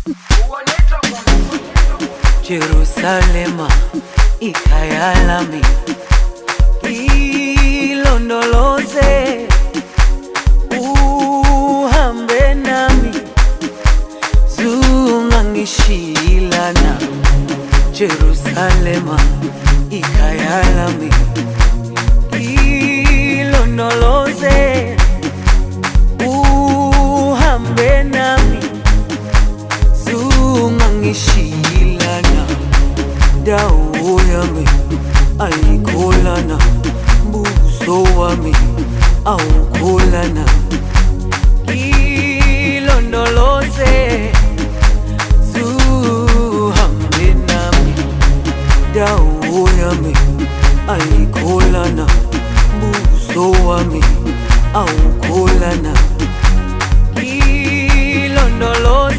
Jerusalema ikhaya lami, ilondoloze uhambe nami, zungangishilana. Jerusalema ikhaya lami, ilondoloze uhambe nami, zungangishilana. Dawo yami ayikholana, buso wami awukholana. Ilondoloze zuhambe nami, dawo yami ayikholana, buso wami awukholana.